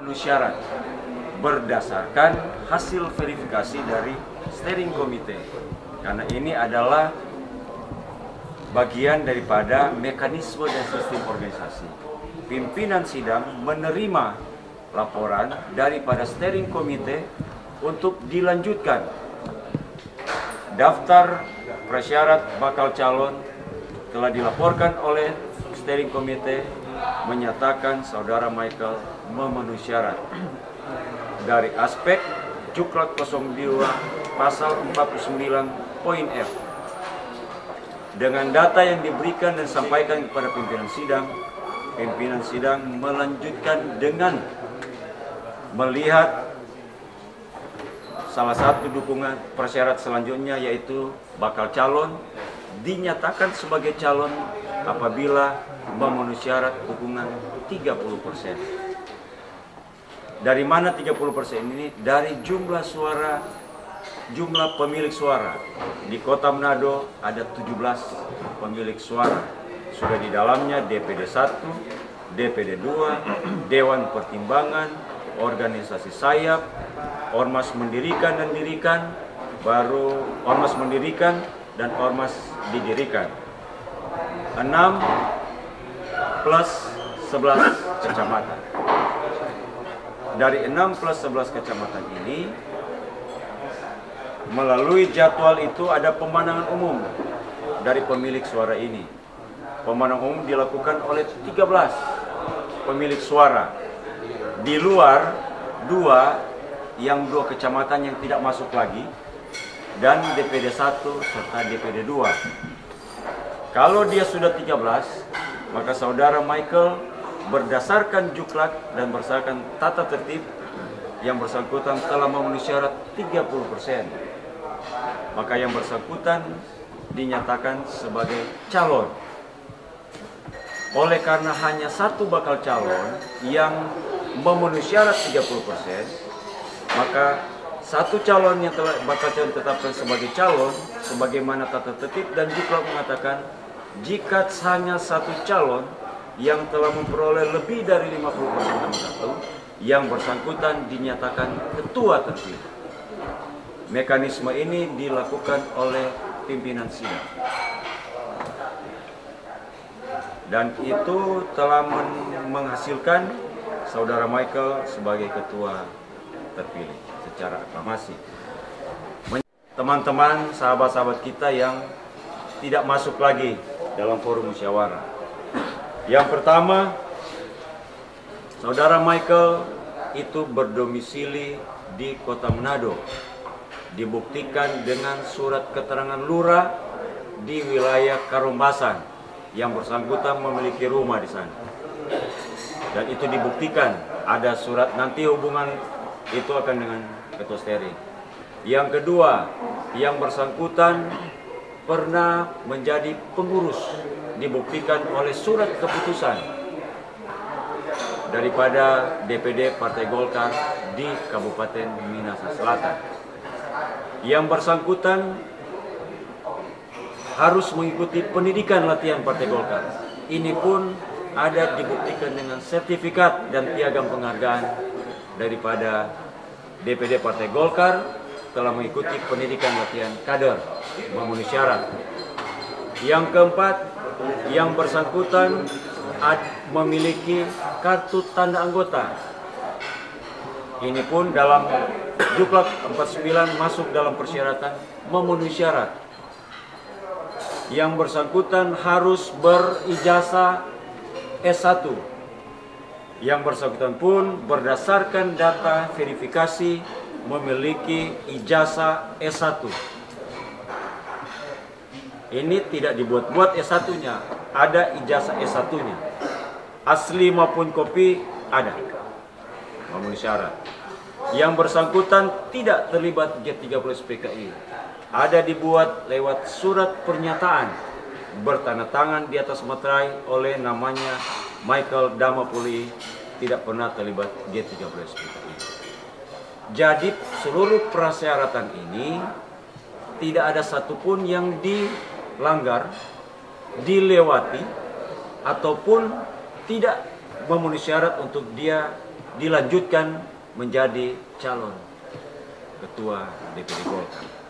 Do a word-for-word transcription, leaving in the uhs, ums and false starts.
memenuhi syarat berdasarkan hasil verifikasi dari steering committee. Karena ini adalah bagian daripada mekanisme dan sistem organisasi. Pimpinan sidang menerima laporan daripada steering committee untuk dilanjutkan. Daftar prasyarat bakal calon telah dilaporkan oleh steering committee menyatakan saudara Michael memenuhi syarat. Dari aspek Juklak nol dua pasal empat puluh sembilan poin F. Dengan data yang diberikan dan disampaikan kepada pimpinan sidang, pimpinan sidang melanjutkan dengan melihat salah satu dukungan persyarat selanjutnya, yaitu bakal calon dinyatakan sebagai calon apabila memenuhi syarat dukungan tiga puluh persen. Dari mana tiga puluh persen ini? Dari jumlah suara, jumlah pemilik suara. Di Kota Manado ada tujuh belas pemilik suara. Sudah di dalamnya D P D satu, D P D dua, Dewan Pertimbangan, organisasi sayap, ormas mendirikan dan dirikan, baru ormas mendirikan dan ormas didirikan. enam plus sebelas kecamatan. Dari enam plus sebelas kecamatan ini, melalui jadwal itu ada pemandangan umum dari pemilik suara ini. Pemandangan umum dilakukan oleh tiga belas pemilik suara. Di luar dua, yang dua kecamatan yang tidak masuk lagi, dan D P D satu serta D P D dua. Kalau dia sudah tiga belas, maka saudara Michael berdasarkan juklak dan berdasarkan tata tertib yang bersangkutan telah memenuhi syarat tiga puluh persen. Maka yang bersangkutan dinyatakan sebagai calon. Oleh karena hanya satu bakal calon yang memenuhi syarat tiga puluh persen, maka satu calon yang telah bakal calon ditetapkan sebagai calon, sebagaimana tata tertib dan juklak mengatakan, jika hanya satu calon yang telah memperoleh lebih dari lima puluh persen nomor satu, yang bersangkutan dinyatakan ketua terpilih. Mekanisme ini dilakukan oleh pimpinan sidang. Dan itu telah menghasilkan saudara Michael sebagai ketua terpilih secara aklamasi. Teman-teman, sahabat-sahabat kita yang tidak masuk lagi dalam forum musyawarah. Yang pertama, saudara Michael itu berdomisili di Kota Manado. Dibuktikan dengan surat keterangan lurah di wilayah Karombasan, yang bersangkutan memiliki rumah di sana. Dan itu dibuktikan, ada surat, nanti hubungan itu akan dengan ketua steering. Yang kedua, yang bersangkutan pernah menjadi pengurus, dibuktikan oleh surat keputusan daripada D P D Partai Golkar di Kabupaten Minahasa Selatan. Yang bersangkutan harus mengikuti pendidikan latihan Partai Golkar. Ini pun ada dibuktikan dengan sertifikat dan piagam penghargaan daripada D P D Partai Golkar telah mengikuti pendidikan latihan kader memenuhi syarat. Yang keempat, yang bersangkutan memiliki kartu tanda anggota. Ini pun dalam juklak empat puluh sembilan masuk dalam persyaratan memenuhi syarat. Yang bersangkutan harus berijazah S satu. Yang bersangkutan pun berdasarkan data verifikasi memiliki ijazah S satu. Ini tidak dibuat-buat S satunya, ada ijazah S satunya. Asli maupun kopi ada, memenuhi syarat. Yang bersangkutan tidak terlibat G tiga puluh S P K I. Ada dibuat lewat surat pernyataan bertanda tangan di atas materai oleh namanya Michael Damapuli, tidak pernah terlibat G tiga puluh S P K I. Jadi seluruh persyaratan ini tidak ada satupun yang dilanggar, dilewati, ataupun tidak memenuhi syarat untuk dia dilanjutkan menjadi calon Ketua D P D Golkar.